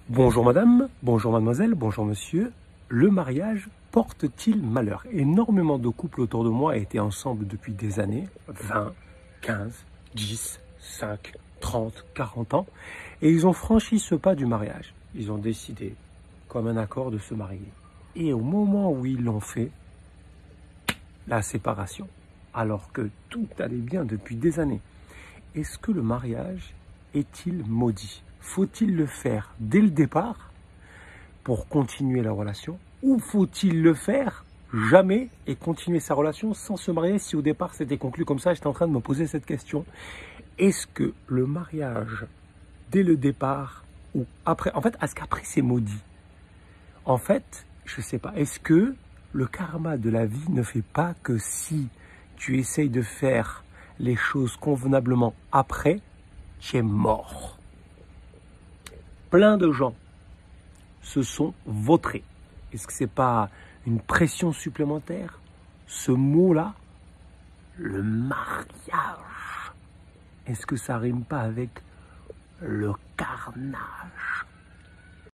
Bonjour madame, bonjour mademoiselle, bonjour monsieur. Le mariage porte-t-il malheur? Énormément de couples autour de moi étaient ensemble depuis des années, 20, 15, 10, 5, 30, 40 ans, et ils ont franchi ce pas du mariage. Ils ont décidé, comme un accord, de se marier. Et au moment où ils l'ont fait, la séparation, alors que tout allait bien depuis des années. Est-ce que le mariage est-il maudit? Faut-il le faire dès le départ pour continuer la relation, ou faut-il le faire jamais et continuer sa relation sans se marier si au départ c'était conclu comme ça? J'étais en train de me poser cette question. Est-ce que le mariage dès le départ ou après, en fait, est-ce qu'après c'est maudit? En fait, je sais pas. Est-ce que le karma de la vie ne fait pas que si tu essayes de faire les choses convenablement après, tu es mort? Plein de gens se sont vautrés. Est-ce que c'est pas une pression supplémentaire? Ce mot-là, le mariage, est-ce que ça rime pas avec le carnage?